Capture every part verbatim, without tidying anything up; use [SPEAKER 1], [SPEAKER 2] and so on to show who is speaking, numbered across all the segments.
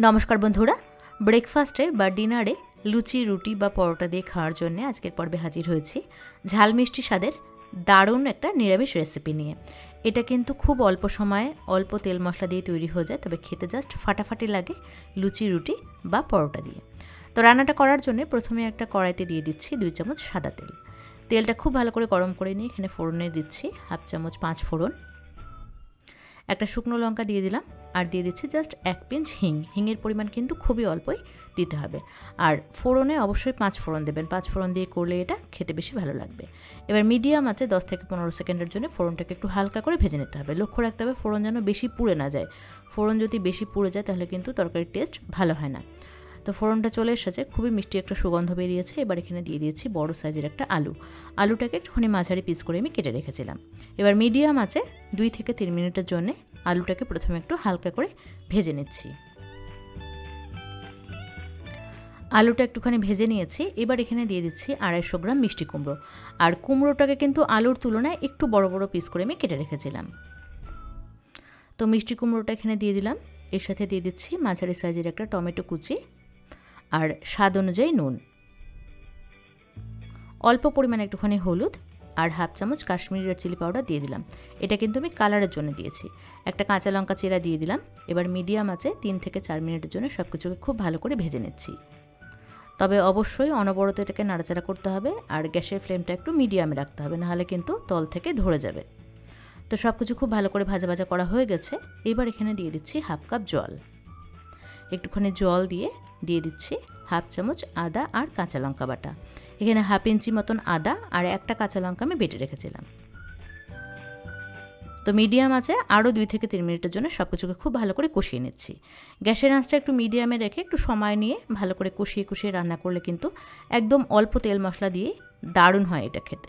[SPEAKER 1] নমস্কার বন্ধুরা, ব্রেকফাস্টে বা ডিনারে লুচি, রুটি বা পরোটা দিয়ে খাওয়ার জন্য আজকের পর্বে হাজির হয়েছি ঝাল মিষ্টি স্বাদের দারুণ একটা নিরামিষ রেসিপি নিয়ে। এটা কিন্তু খুব অল্প সময়ে অল্প তেল মশলা দিয়ে তৈরি হয়ে যায়, তবে খেতে জাস্ট ফাটাফাটি লাগে লুচি, রুটি বা পরোটা দিয়ে। তো রান্নাটা করার জন্য প্রথমে একটা কড়াইতে দিয়ে দিচ্ছি দুই চামচ সাদা তেল। তেলটা খুব ভালো করে গরম করে নিয়ে এখানে ফোড়নে দিচ্ছি হাফ চামচ পাঁচফোড়ন, একটা শুকনো লঙ্কা দিয়ে দিলাম, আর দিয়ে দিচ্ছি জাস্ট এক পিঞ্চ হিং। হিংয়ের পরিমাণ কিন্তু খুবই অল্পই দিতে হবে। আর ফোড়নে অবশ্যই পাঁচ ফোড়ন দেবেন, পাঁচ ফোড়ন দিয়ে করলে এটা খেতে বেশি ভালো লাগবে। এবার মিডিয়াম আছে দশ থেকে পনেরো সেকেন্ডের জন্য ফোড়নটাকে একটু হালকা করে ভেজে নিতে হবে। লক্ষ্য রাখতে হবে ফোড়ন যেন বেশি পুড়ে না যায়। ফোড়ন যদি বেশি পুড়ে যায় তাহলে কিন্তু তরকারির টেস্ট ভালো হয় না। তো ফোড়নটা চলে এসেছে, খুবই মিষ্টি একটা সুগন্ধ বেরিয়েছে। এবার এখানে দিয়ে দিয়েছি বড় সাইজের একটা আলু। আলুটাকে একটুখানি মাঝারি পিস করে আমি কেটে রেখেছিলাম। এবার মিডিয়াম আছে দুই থেকে তিন মিনিটের জন্য আলুটাকে প্রথমে একটু হালকা করে ভেজে নিচ্ছি। আলুটা একটুখানি ভেজে নিয়েছি। এবার এখানে দিয়ে দিচ্ছি আড়াইশো গ্রাম মিষ্টি কুমড়ো। আর কুমড়োটাকে কিন্তু আলুর তুলনায় একটু বড় বড় পিস করে আমি কেটে রেখেছিলাম। তো মিষ্টি কুমড়োটা এখানে দিয়ে দিলাম। এর সাথে দিয়ে দিচ্ছি মাঝারি সাইজের একটা টমেটো কুচি আর স্বাদ অনুযায়ী নুন, অল্প পরিমাণে একটুখানি হলুদ আর হাফ চামচ কাশ্মীরি রেড চিলি পাউডার দিয়ে দিলাম। এটা কিন্তু আমি কালারের জন্য দিয়েছি। একটা কাঁচা লঙ্কা চিরা দিয়ে দিলাম। এবার মিডিয়াম আছে তিন থেকে চার মিনিটের জন্য সব কিছুকে খুব ভালো করে ভেজে নিচ্ছি। তবে অবশ্যই অনবরত এটাকে নাড়াচাড়া করতে হবে, আর গ্যাসের ফ্লেমটা একটু মিডিয়ামে রাখতে হবে, নাহলে কিন্তু তল থেকে ধরে যাবে। তো সব কিছু খুব ভালো করে ভাজা ভাজা করা হয়ে গেছে। এবার এখানে দিয়ে দিচ্ছি হাফ কাপ জল। একটুখানি জল দিয়ে দিয়ে দিচ্ছি হাফ চামচ আদা আর কাঁচা লঙ্কা বাটা। এখানে হাফ ইঞ্চি মতন আদা আর একটা কাঁচা লঙ্কা আমি বেটে রেখেছিলাম। তো মিডিয়াম আছে আরও দুই থেকে তিন মিনিটের জন্য সব কিছুকে খুব ভালো করে কষিয়ে নিচ্ছি। গ্যাসের আঁচটা একটু মিডিয়ামে রেখে একটু সময় নিয়ে ভালো করে কষিয়ে কষিয়ে রান্না করলে কিন্তু একদম অল্প তেল মশলা দিয়ে দারুণ হয় এটা খেতে।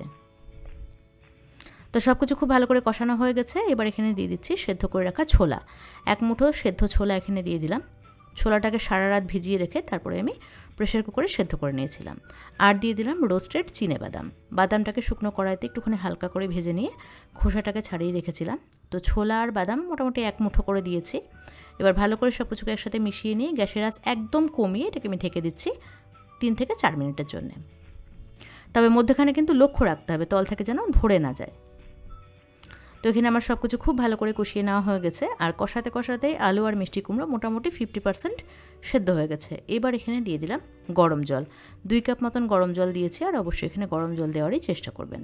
[SPEAKER 1] তো সব কিছু খুব ভালো করে কষানো হয়ে গেছে। এবার এখানে দিয়ে দিচ্ছি সেদ্ধ করে রাখা ছোলা। এক মুঠো সেদ্ধ ছোলা এখানে দিয়ে দিলাম। ছোলাটাকে সারা রাত ভিজিয়ে রেখে তারপরে আমি প্রেশার কুকারে সেদ্ধ করে নিয়েছিলাম। আর দিয়ে দিলাম রোস্টেড চিনে বাদাম। বাদামটাকে শুকনো কড়াইতে একটুখানি হালকা করে ভেজে নিয়ে খোসাটাকে ছাড়িয়ে রেখেছিলাম। তো ছোলা আর বাদাম মোটামুটি এক মুঠো করে দিয়েছি। এবার ভালো করে সব কিছুকে একসাথে মিশিয়ে নিয়ে গ্যাসের আঁচ একদম কমিয়ে এটাকে আমি ঢেকে দিচ্ছি তিন থেকে চার মিনিটের জন্য। তবে মধ্যখানে কিন্তু লক্ষ্য রাখতে হবে তল থেকে যেন ধরে না যায়। তো এখানে আমার সব কিছু খুব ভালো করে কষিয়ে নেওয়া হয়ে গেছে। আর কষাতে কষাতে আলু আর মিষ্টি কুমড়ো মোটামুটি ফিফটি পার্সেন্ট সেদ্ধ হয়ে গেছে। এবার এখানে দিয়ে দিলাম গরম জল। দুই কাপ মতন গরম জল দিয়েছি, আর অবশ্যই এখানে গরম জল দেওয়ারই চেষ্টা করবেন।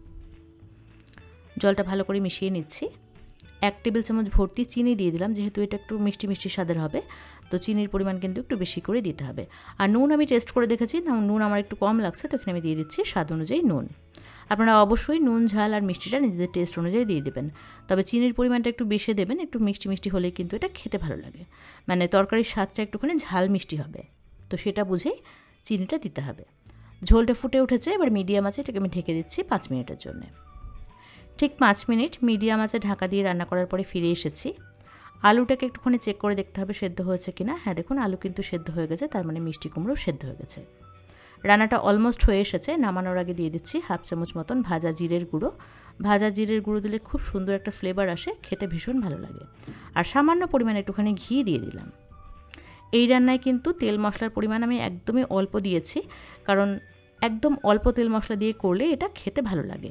[SPEAKER 1] জলটা ভালো করে মিশিয়ে নিচ্ছি। এক টেবিল চামচ ভর্তি চিনি দিয়ে দিলাম, যেহেতু এটা একটু মিষ্টি মিষ্টি স্বাদের হবে, তো চিনির পরিমাণ কিন্তু একটু বেশি করে দিতে হবে। আর নুন আমি টেস্ট করে দেখেছি, নুন আমার একটু কম লাগছে, তো এখানে আমি দিয়ে দিচ্ছি স্বাদ অনুযায়ী নুন। আপনারা অবশ্যই নুন, ঝাল আর মিষ্টিটা নিজেদের টেস্ট অনুযায়ী দিয়ে দেবেন। তবে চিনির পরিমাণটা একটু বেশি দেবেন, একটু মিষ্টি মিষ্টি হলে কিন্তু এটা খেতে ভালো লাগে। মানে তরকারির স্বাদটা একটুখানি ঝাল মিষ্টি হবে, তো সেটা বুঝেই চিনিটা দিতে হবে। ঝোলটা ফুটে উঠেছে। এবার মিডিয়াম আছে এটাকে আমি ঢেকে দিচ্ছি পাঁচ মিনিটের জন্য। ঠিক পাঁচ মিনিট মিডিয়াম আছে ঢাকা দিয়ে রান্না করার পরে ফিরে এসেছি। আলুটাকে একটুখানি চেক করে দেখতে হবে সেদ্ধ হয়েছে কিনা। হ্যাঁ, দেখুন আলু কিন্তু সেদ্ধ হয়ে গেছে, তার মানে মিষ্টি কুমড়ো সেদ্ধ হয়ে গেছে। রান্নাটা অলমোস্ট হয়ে এসেছে। নামানোর আগে দিয়ে দিচ্ছি হাফ চামচ মতন ভাজা জিরের গুঁড়ো। ভাজা জিরের গুঁড়ো দিলে খুব সুন্দর একটা ফ্লেভার আসে, খেতে ভীষণ ভালো লাগে। আর সামান্য পরিমাণে একটুখানি ঘি দিয়ে দিলাম। এই রান্নায় কিন্তু তেল মশলার পরিমাণ আমি একদমই অল্প দিয়েছি, কারণ একদম অল্প তেল মশলা দিয়ে করলে এটা খেতে ভালো লাগে।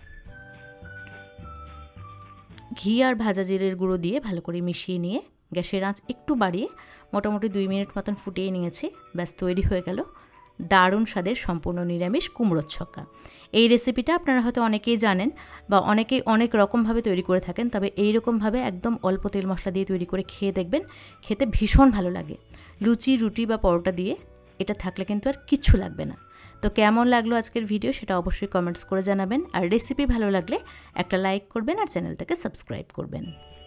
[SPEAKER 1] ঘি আর ভাজা জিরের গুঁড়ো দিয়ে ভালো করে মিশিয়ে নিয়ে গ্যাসের আঁচ একটু বাড়িয়ে মোটামুটি দুই মিনিট মতন ফুটিয়ে নিয়েছি। ব্যাস তৈরি হয়ে গেল দারুণ স্বাদের সম্পূর্ণ নিরামিষ কুমড়োর ছক্কা। এই রেসিপিটা আপনারা হয়তো অনেকেই জানেন বা অনেকেই অনেক রকমভাবে তৈরি করে থাকেন, তবে এই রকমভাবে একদম অল্প তেল মশলা দিয়ে তৈরি করে খেয়ে দেখবেন, খেতে ভীষণ ভালো লাগে। লুচি, রুটি বা পরোটা দিয়ে এটা থাকলে কিন্তু আর কিচ্ছু লাগবে না। তো কেমন লাগলো আজকের ভিডিও সেটা অবশ্যই কমেন্টস করে জানাবেন। আর রেসিপি ভালো লাগলে একটা লাইক করবেন আর চ্যানেলটাকে সাবস্ক্রাইব করবেন।